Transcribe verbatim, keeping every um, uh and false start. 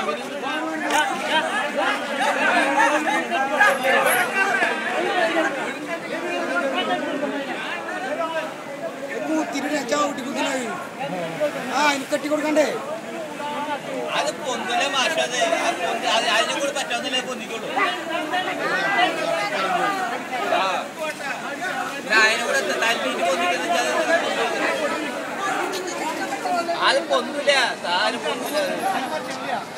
Kutirnya jauh di kutir lagi. Ah, ini ketik കൊടുക്കണ്ടേ? അത് പൊന്നില മാഷാതെ അതിനെ കൂടെ പറ്റാവുന്നില്ല പൊന്നിക്കുള്ളൂ. അതിനെ കൂടെ താല്പര്യം പൊന്നിക്കുന്ന അത് പൊന്നില്ല സാധനം പൊന്നില്ല.